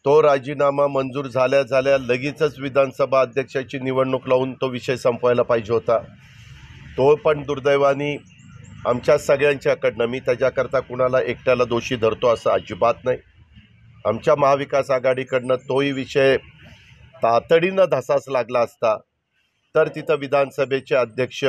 तो राजीनामा मंजूर झाल्या झाल्या लगेचच विधानसभा अध्यक्षाची निवडणूक लावून तो विषय संपवायला पाहिजे होता। तो पण दुर्दैवाने आमच्या सगळ्यांच्याकडनं, मी त्याच्याकरता कुणाला एकट्याला दोषी धरतो असं अजिबात नाही, आमच्या महाविकास आघाडीकडनं तोही विषय तातडीनं धसास लागला असता तर तिथं विधानसभेचे अध्यक्ष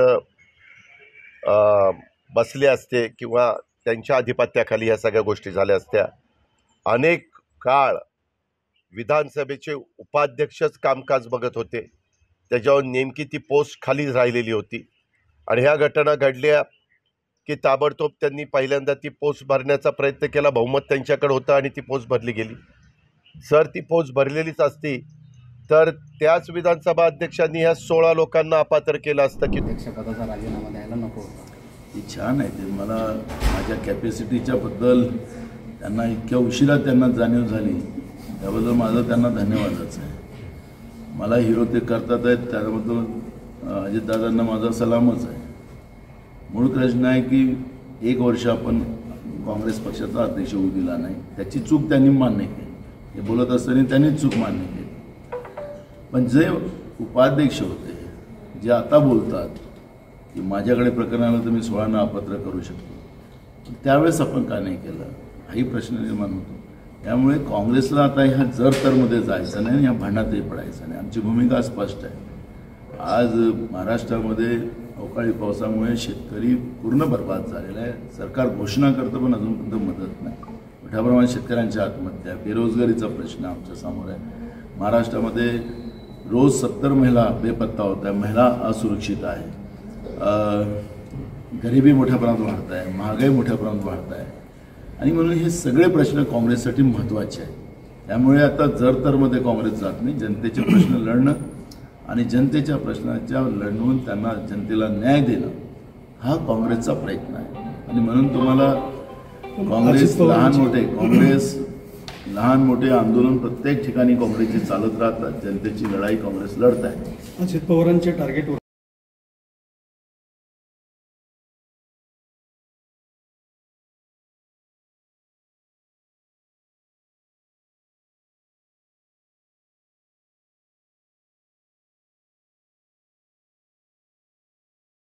बसले असते किंवा त्यांच्या अधिपत्याखाली ह्या सगळ्या गोष्टी झाल्या असत्या। अनेक काळ विधानसभेचे उपाध्यक्षच कामकाज बघत होते, त्याच्यावर नेमकी ती पोस्ट खाली राहिलेली होती आणि ह्या घटना घडल्या की ताबडतोब त्यांनी पहिल्यांदा ती पोस्ट भरण्याचा प्रयत्न केला, बहुमत त्यांच्याकडे होतं आणि ती पोस्ट भरली गेली। सर ती पोस्ट भरलेलीच असती तर त्याच विधानसभा अध्यक्षांनी ह्या 16 लोकांना अपात्र केलं असतं की अध्यक्षपदाचा राजीनामा द्यायला नको होता। ती छान आहे, ते मला माझ्या कॅपॅसिटीच्या बद्दल त्यांना इतक्या उशिरा त्यांना जाणीव झाली त्याबद्दल माझा त्यांना धन्यवादच आहे। मला हिरो ते करतात आहेत त्याबद्दल अजितदादांना माझा सलामच आहे। मूळ प्रश्न आहे की 1 वर्ष आपण काँग्रेस पक्षाचा अध्यक्ष होऊ दिला नाही, त्याची चूक त्यांनी मान्य केली, हे बोलत असताना त्यांनीच चूक मान्य केली। पण जे उपाध्यक्ष होते जे आता बोलतात की माझ्याकडे प्रकरण आलं तर मी 16 अपात्र करू शकतो, त्यावेळेस आपण का नाही केलं हाही प्रश्न निर्माण होतो। त्यामुळे काँग्रेसला आता ह्या जरतरमध्ये जायचं नाही, ह्या भांडणातही पडायचं नाही। आमची भूमिका स्पष्ट आहे। आज महाराष्ट्रामध्ये अवकाळी पावसामुळे शेतकरी पूर्ण बर्बाद झालेला आहे। सरकार घोषणा करतं पण अजूनपर्यंत मदत नाही। मोठ्या प्रमाणात शेतकऱ्यांच्या आत्महत्या, बेरोजगारीचा प्रश्न आमच्या समोर आहे। महाराष्ट्रामध्ये रोज 70 महिला बेपत्ता होत आहे, महिला असुरक्षित आहे, गरिबी मोठ्या प्रमाणात वाढत आहे, महागाई मोठ्या प्रमाणात वाढत आहे आणि म्हणून हे सगळे प्रश्न काँग्रेससाठी महत्त्वाचे आहेत। त्यामुळे आता जरतरमध्ये काँग्रेस जात नाही, जनतेचे प्रश्न लढणं आणि जनतेच्या प्रश्नाच्या लढवून त्यांना जनतेला न्याय देणं हा काँग्रेसचा प्रयत्न आहे। आणि म्हणून तुम्हाला काँग्रेस लहान मोठे आंदोलन प्रत्येक ठिकाणी काँग्रेसचे चालत राहतात, जनतेची लढाई काँग्रेस लढत आहे। अजित पवारांचे टार्गेट